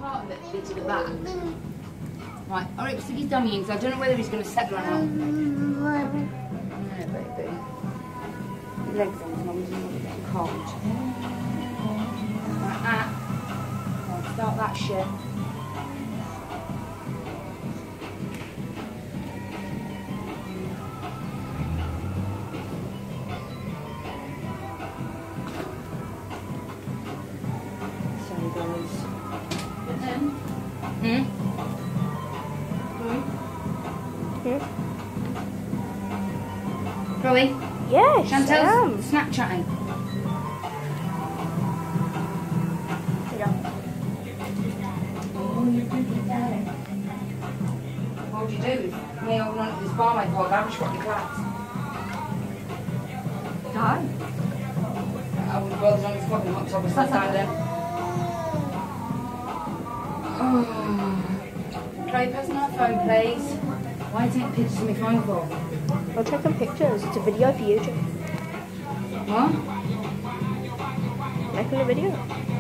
part of it bit at the back. Right, alright, stick his dummy in, because I don't know whether he's going to settle or not. No, baby. Your legs on his mum's and getting cold. Like that. Right, start that shit. Sorry, guys. But then, Chloe? Yes, Chantel's Snapchatting. Yeah. Oh, you pretty darling. What would you do? Me holding on to this barmaid while Gary's got your class. die. I would rather on his fucking hot tub or something then. Oh. Chloe, pass me my phone, please. Why are you taking pictures of my phone for? I'll take some pictures. It's a video for YouTube. What? Making a video.